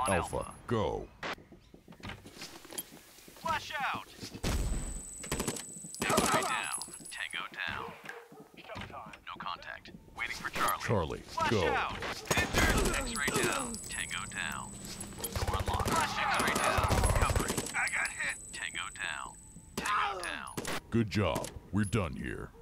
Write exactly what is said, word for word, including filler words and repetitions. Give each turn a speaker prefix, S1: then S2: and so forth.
S1: Alpha,
S2: Alpha.
S1: go.
S2: Flash out! X-ray down. Tango down. No contact. Waiting for Charlie.
S1: Charlie,
S2: Flash
S1: go.
S2: out! Enter! X-ray down. Tango down. Door unlocked. Flash X-ray down. Covering. I got hit. Tango down. Tango down.
S1: Good job. We're done here.